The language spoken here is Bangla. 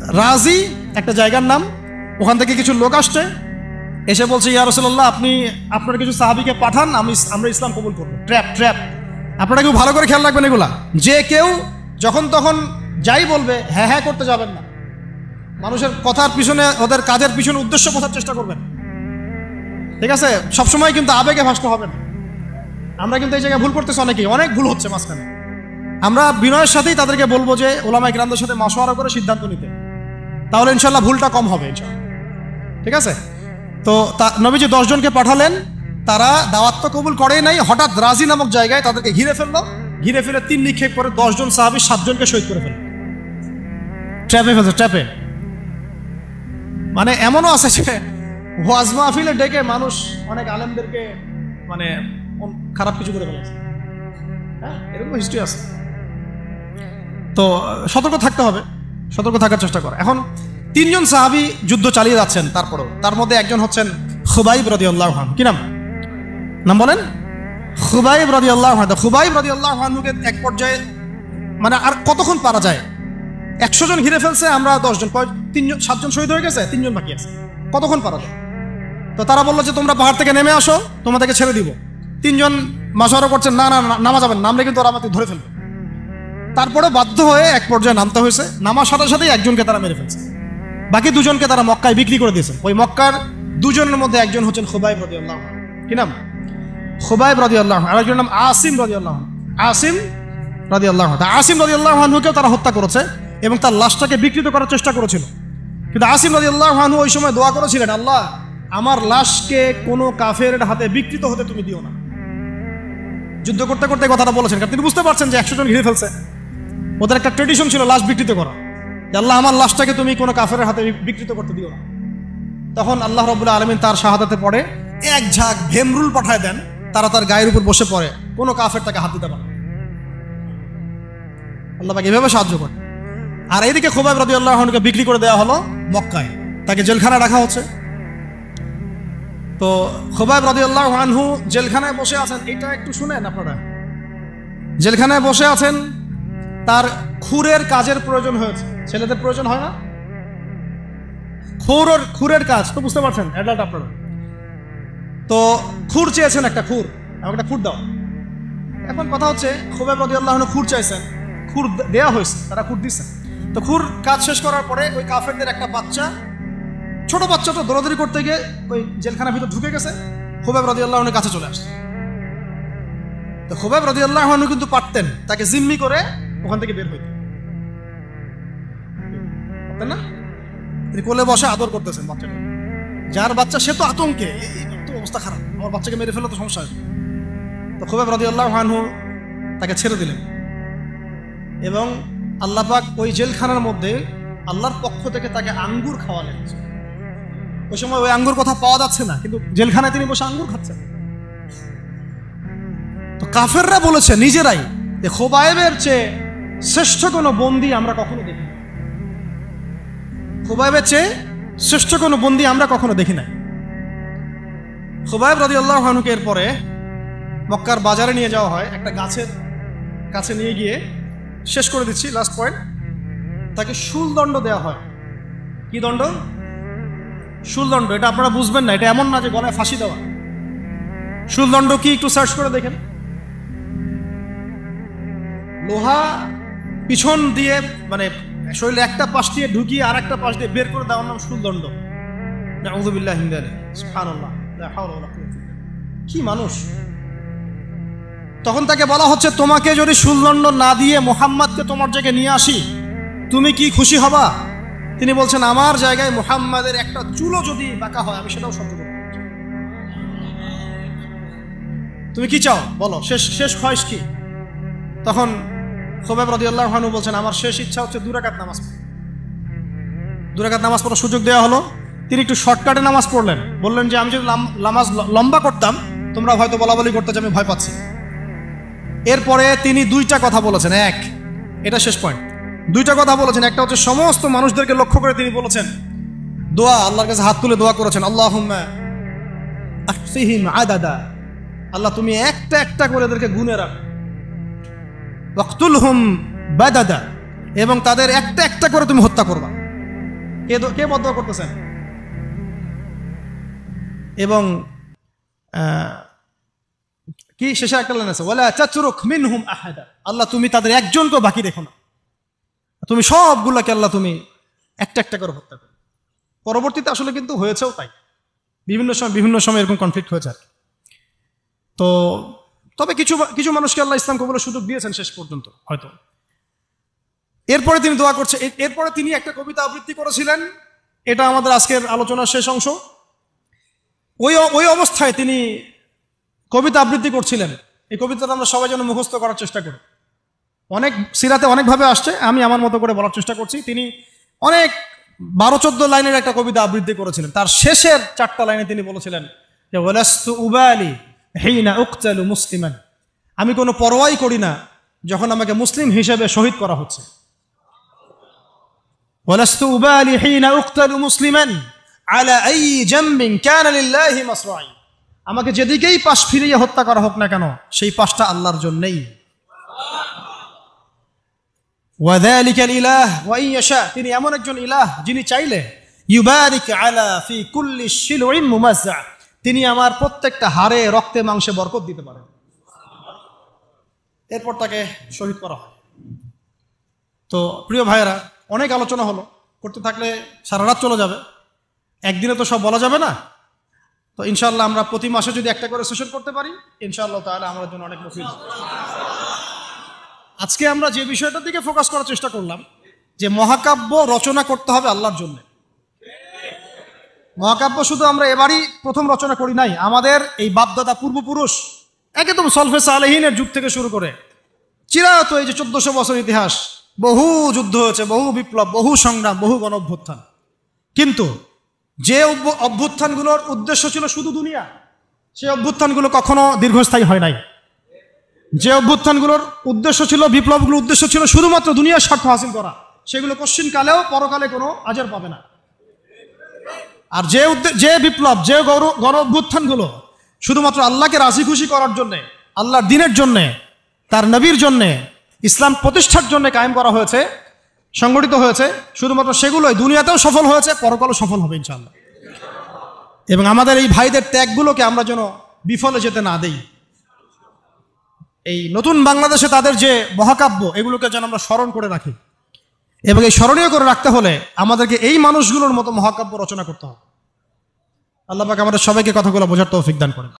রাজি একটা জায়গার নাম, ওখান থেকে কিছু লোক আসছে, এসে বলছে ইয়া রাসূলুল্লাহ আপনি আপনার কিছু সাহাবীকে পাঠান, আমরা ইসলাম কবুল করবো। ট্র্যাপ। আপনারা কেউ ভালো করে খেয়াল রাখবেন এগুলা, যে কেউ যখন তখন যাই বলবে হ্যাঁ হ্যাঁ করতে যাবেন না। মানুষের কথার পিছনে, ওদের কাজের পিছনে উদ্দেশ্য বোঝার চেষ্টা করবেন, ঠিক আছে? সবসময় কিন্তু আবেগে ভাসতে হবে না। আমরা কিন্তু এই জায়গায় ভুল করতেছি, অনেক ভুল হচ্ছে মাঝখানে। আমরা বিনয়ের সাথেই তাদেরকে বলবো যে ওলামায়ে কিরামদের সাথে মাশওয়ারা করে সিদ্ধান্ত নিতে, তাহলে ইনশাল্লাহ ভুলটা কম হবে ইনশাল্লাহ, ঠিক আছে? তো নবীজি 10 জনকে পাঠালেন, তারা দাওয়াত তো কবুল করেই নাই, হঠাৎ রাজি নামক জায়গায় তাদেরকে ঘিরে ফেললো। ঘিরে ফেলে 3 নিক্ষেপ করে 10 জন সাহাবী 7 জনকে শহীদ করে ফেলল। ট্র্যাপে। মানে এমনও আছে যে ওয়াজ মাহফিলে ডেকে মানুষ অনেক আলেমদেরকে মানে খারাপ কিছু করে ফেলেছে, হ্যাঁ, এরকম হিস্ট্রি আছে। তো সতর্ক থাকতে হবে, সতর্ক থাকার চেষ্টা করে। এখন 3 জন সাহাবী যুদ্ধ চালিয়ে যাচ্ছেন, তারপরেও তার মধ্যে একজন হচ্ছেন খুবাইব রাদিয়াল্লাহু আনহু। কি নাম বলেন? খুবাইব রাদিয়াল্লাহু আনহু। খুবাইব রাদিয়াল্লাহু আনহুকে এক পর্যায়ে মানে আর কতক্ষণ পারা যায়, 100 জন ঘিরে ফেলছে, আমরা 10 জন, 7 জন শহীদ হয়ে গেছে, 3 জন বাকি আছে, কতক্ষণ পারা যায়? তো তারা বললো যে তোমরা পাহাড় থেকে নেমে আসো, তোমাদেরকে ছেড়ে দিব। 3 জন মাশওয়ারা করছেন, না নামা যাবেন, নামলে কিন্তু ওরা আমাদের ধরে ফেলবে। তারপরে বাধ্য হয়ে এক পর্যায়ে নামতে হয়েছে। নামার সাথে সাথেই একজনকে তারা মেরে ফেলছে, বাকি 2 জনকে তারা মক্কায় বিক্রি করে দিয়েছে। ওই মক্কার 2 জনের মধ্যে একজন হচ্ছেন খুবাইব রাদিয়াল্লাহু আনহু। কি নাম? খুবাইব রাদিয়াল্লাহু আনহু। আরেকজনের নাম আসিম রাদিয়াল্লাহু আনহু। আসিম রাদিয়াল্লাহু আনহুকেও তারা হত্যা করেছে এবং তার লাশটাকে বিকৃত করার চেষ্টা করেছিল। কিন্তু আসিম রাদিয়াল্লাহু আনহু ওই সময় দোয়া করেছিলেন, আল্লাহ আমার লাশকে কোনো কাফেরের হাতে বিকৃত হতে তুমি দিও না। যুদ্ধ করতে করতে কথাটা বলেছেন, কারণ তিনি বুঝতে পারছেন যে 100 জন ঘিরে ফেলছে। ওদের একটা ট্রেডিশন ছিল লাশ বিকৃত করা, যে আল্লাহ আমার লাশটাকে তুমি কোনো কাফেরের হাতে বিকৃত করতে দিও না। তখন আল্লাহ রাব্বুল আলামিন তার শাহাদাতে পড়ে এক ঝাঁক ভেমরুল পাঠায় দেন, তারা তার গায়ের উপর বসে পড়ে, কোনো কাফের তাকে হাত দিতে পারে না। আল্লাহ পাক এভাবে সাহায্য করে। আর এইদিকে খুবাইব রাদিয়াল্লাহু আনহুকে বিক্রি করে দেওয়া হলো মক্কায়, তাকে জেলখানায় রাখা হচ্ছে। তো খুবাইব রাদিয়াল্লাহু আনহু জেলখানায় বসে আছেন, এটা একটু শুনেন আপনারা। জেলখানায় বসে আছেন, তার খুরের কাজের প্রয়োজন হয়েছে। ছেলেদের প্রয়োজন হয় না? খুরের কাজ তো বুঝতে পারছেন, অ্যাডাল্ট আপনারা। তো খুর চেয়েছেন, একটা খুর, আমাকে একটা খুর দাও। এখন কথা হচ্ছে খুবাইব রাদিয়াল্লাহু আনহু খুর চাইছেন, খুর দেয়া হয়েছে, তারা খুর দিচ্ছে। তো খুর কাজ শেষ করার পরে ওই কাফেরদের একটা বাচ্চা, ছোট বাচ্চাটা দৌড়াদৌড়ি করতে গিয়ে ওই জেলখানার ভিতর ঢুকে গেছে, খুবাইব রাদিয়াল্লাহু আনহুর কাছে চলে আসছে। তো খুবাইব রাদিয়াল্লাহু আনহু কিন্তু পারতেন তাকে জিম্মি করে ওখান থেকে বের হইতে, পারতেন না? তিনি কোলে বসে আদর করতেছেন বাচ্চাটা, যার বাচ্চা সে তো আতঙ্কে, তো অবস্থা খারাপ, আমার বাচ্চাকে মেরে ফেলে তো সমস্যা হবে। তো খুবাইব রাদিয়াল্লাহু আনহু তাকে ছেড়ে দিলেন এবং আল্লাহ পাক ওই জেলখানার মধ্যে আল্লাহর পক্ষ থেকে তাকে আঙ্গুর খাওয়ালেন। ওই সময় ওই আঙ্গুর কথা পাওয়া যাচ্ছে না, কিন্তু জেলখানায় তিনি বসে আঙ্গুর খাচ্ছেন। তো কাফেররা বলেছে নিজেরাই যে খুবাইবের চেয়ে শ্রেষ্ঠ কোনো বন্দী আমরা কখনো দেখি না, খুবাইবের চেয়ে শ্রেষ্ঠ কোনো বন্দী আমরা কখনো দেখি নাই। খুবাইব রাদিয়াল্লাহু আনহুকে এরপরে মক্কার বাজারে নিয়ে যাওয়া হয়, একটা গাছের কাছে নিয়ে গিয়ে, শেষ করে দিচ্ছি লাস্ট পয়েন্ট, তাকে শুলদণ্ড দেওয়া হয়। কি দণ্ড? শুলদণ্ড। এটা আপনারা বুঝবেন না, এটা এমন না যে গলায় ফাঁসি দেওয়া। শুলদণ্ড কি একটু সার্চ করে দেখেন। লোহা পিছন দিয়ে মানে শরীরে একটা পাশ দিয়ে ঢুকিয়ে আর একটা পাশ দিয়ে বের করে দেওয়ার নাম শুলদণ্ড। নাউযু বিল্লাহি মিন যালিক, সুবহানাল্লাহ, লা হাওলা ওয়ালা কুওয়াতা ইল্লা বিল্লাহ। কি মানুষ! তখন তাকে বলা হচ্ছে, তোমাকে যদি শুলদণ্ড না দিয়ে মুহাম্মাদকে তোমার জায়গায় নিয়ে আসি, তুমি কি খুশি হবা? তিনি বলছেন, আমার জায়গায় মুহাম্মাদের একটা চুলও যদি বাঁকা হয় আমি সেটাও সহ্য করব। তুমি কি চাও বলো, শেষ খয়েশ কি? তখন খুবাইব রাদিয়াল্লাহু আনহু বলছেন, আমার শেষ ইচ্ছা হচ্ছে 2 রাকাত নামাজ পড়া। 2 রাকাত নামাজ পড়ার সুযোগ দেওয়া হলো। তিনি একটু শর্টকাটে নামাজ পড়লেন, বললেন যে আমি যদি নামাজ লম্বা করতাম তোমরা হয়তো বলাবলি করতে যে আমি ভয় পাচ্ছি। এরপরে তিনি 2টা কথা বলেছেন। এটা শেষ পয়েন্ট। 2টা কথা বলেছেন। একটা হচ্ছে সমস্ত মানুষদেরকে লক্ষ্য করে তিনি বলেছেন দোয়া, আল্লাহর কাছে হাত তুলে দোয়া করেছেন, আল্লাহুম্মা আহসিহিম আদাদা, আল্লাহ তুমি একটা একটা করে এদেরকে গুনে রাখ, ওয়াকতুলহুম বাদাদা, এবং তাদের একটা একটা করে তুমি হত্যা করবা। কে বদদোয়া করতেছেন? এবং কি শেষে একটা লাইন আছে, ওয়ালা তাতরুক মিনহুম আহাদা, আল্লাহ তুমি তাদের একজনকেও বাকি রেখো না, তুমি সবগুলাকে আল্লাহ তুমি একটা একটা করে হত্যা করো। পরবর্তীতে আসলে কিন্তু হয়েছেও তাই, বিভিন্ন সময় এরকম কনফ্লিক্ট হয়েছে আর কি। তো তবে কিছু মানুষকে আল্লাহ ইসলাম কবুলের সুযোগ দিয়েছেন শেষ পর্যন্ত হয়তো। এরপরে তিনি দোয়া করছে, এরপরে তিনি একটা কবিতা আবৃত্তি করেছিলেন, এটা আমাদের আজকের আলোচনার শেষ অংশ। ওই অবস্থায় তিনি কবিতা আবৃত্তি করছিলেন। এই কবিতাটা আমরা সবাই যেন মুখস্থ করার চেষ্টা করি। অনেক সিরাতে অনেকভাবে আসছে, আমি আমার মতো করে বলার চেষ্টা করছি। তিনি অনেক 12-14 লাইনের একটা কবিতা আবৃত্তি করেছিলেন। তার শেষের 4টা লাইনে তিনি বলেছিলেন যে ওয়ালাস্তু উবালি হিনা উকতালু মুসলিমান, আমি কোনো পরোয়াই করি না যখন আমাকে মুসলিম হিসেবে শহীদ করা হচ্ছে। ওয়ালাস্তু উবালি হিনা উকতালু মুসলিমান আলা আই জামবিন কানা লিল্লাহি মাসরাই, আমাকে যেদিকেই পাশ ফিরিয়ে হত্যা করা হোক না কেন সেই পাশটা আল্লাহর জন্যই। ওয়াযালিকাল ইলাহ ওয়া ইন ইয়াশা, তিনি এমন একজন ইলাহ যিনি চাইলে ইউবারিক আলা ফি কুল্লি শিলউইন মুমাজ্জা, তিনি আমার প্রত্যেকটা হাড়ে রক্তে মাংসে বরকত দিতে পারেন। এরপর তাকে শহীদ করা হয়। তো প্রিয় ভাইয়েরা, অনেক আলোচনা হলো, করতে থাকলে সারা রাত চলে যাবে, একদিনে তো সব বলা যাবে না। তো ইনশাআল্লাহ আমরা প্রতি মাসে যদি একটা করে সেশন করতে পারি, ইনশাআল্লাহ তাআলা আমাদের জন্য অনেক মুফিদ। আজকে আমরা যে বিষয়টার দিকে ফোকাস করার চেষ্টা করলাম যে মহাকাব্য রচনা করতে হবে আল্লাহর জন্য। মহাকাব্য শুধু আমরা এবারই প্রথম রচনা করি নাই, আমাদের এই বাপদাদা পূর্বপুরুষ একদম সলফে সালেহিনের যুগ থেকে শুরু করে চিরায়ত এই যে 1400 বছর ইতিহাস, বহু যুদ্ধ হয়েছে, বহু বিপ্লব, বহু সংগ্রাম, বহু গণ অভ্যুত্থান। কিন্তু যে অভ্যুত্থানগুলোর উদ্দেশ্য ছিল শুধু দুনিয়া, সেই অভ্যুত্থানগুলো কখনো দীর্ঘস্থায়ী হয় নাই। যে অভ্যুত্থানগুলোর উদ্দেশ্য ছিল, বিপ্লবগুলোর উদ্দেশ্য ছিল শুধুমাত্র দুনিয়ার স্বার্থ হাসিল করা, সেগুলো কশ্চিনকালেও পরকালে কোনো আজর পাবে না। আর যে বিপ্লব, যে গণ অভ্যুত্থানগুলো শুধুমাত্র আল্লাহকে রাজি খুশি করার জন্যে, আল্লাহর দ্বীনের জন্যে, তার নবীর জন্যে, ইসলাম প্রতিষ্ঠার জন্য কায়েম করা হয়েছে, সংগঠিত হয়েছে, শুধুমাত্র সেগুলোই দুনিয়াতেও সফল হয়েছে, পরকালও সফল হবে ইনশাআল্লাহ। এবং আমাদের এই ভাইদের ত্যাগগুলোকে আমরা যেন বিফলে যেতে না দেই। এই নতুন বাংলাদেশে তাদের যে মহাকাব্য, এগুলোকে যেন আমরা স্মরণ করে রাখি। এবং এই স্মরণীয় করে রাখতে হলে আমাদেরকে এই মানুষগুলোর মতো মহাকাব্য রচনা করতে হবে। আল্লাহ পাক আমাদের সবাইকে কথাগুলো বোঝার তৌফিক দান করেন।